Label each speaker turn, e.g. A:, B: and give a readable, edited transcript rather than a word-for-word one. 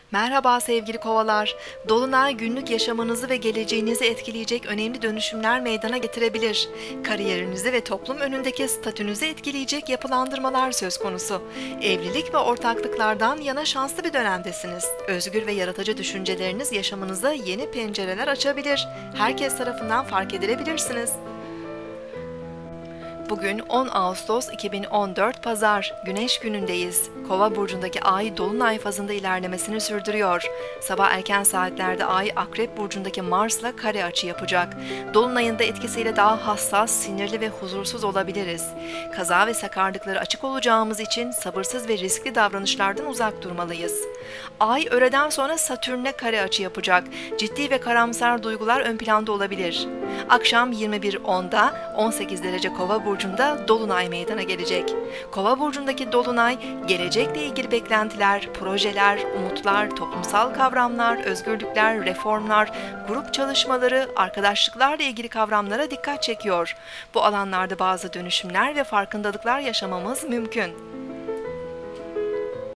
A: Merhaba sevgili kovalar. Dolunay günlük yaşamınızı ve geleceğinizi etkileyecek önemli dönüşümler meydana getirebilir. Kariyerinizi ve toplum önündeki statünüzü etkileyecek yapılandırmalar söz konusu. Evlilik ve ortaklıklardan yana şanslı bir dönemdesiniz. Özgür ve yaratıcı düşünceleriniz yaşamınıza yeni pencereler açabilir. Herkes tarafından fark edilebilirsiniz. Bugün 10 Ağustos 2014 Pazar, Güneş günündeyiz. Kova burcundaki Ay Dolunay fazında ilerlemesini sürdürüyor. Sabah erken saatlerde Ay Akrep burcundaki Mars'la kare açı yapacak. Dolunayın da etkisiyle daha hassas, sinirli ve huzursuz olabiliriz. Kaza ve sakarlıkları açık olacağımız için sabırsız ve riskli davranışlardan uzak durmalıyız. Ay öğleden sonra Satürn'le kare açı yapacak. Ciddi ve karamsar duygular ön planda olabilir. Akşam 21.10'da 18 derece Kova burcunda Dolunay meydana gelecek. Kova burcundaki Dolunay, gelecekle ilgili beklentiler, projeler, umutlar, toplumsal kavramlar, özgürlükler, reformlar, grup çalışmaları, arkadaşlıklarla ilgili kavramlara dikkat çekiyor. Bu alanlarda bazı dönüşümler ve farkındalıklar yaşamamız mümkün.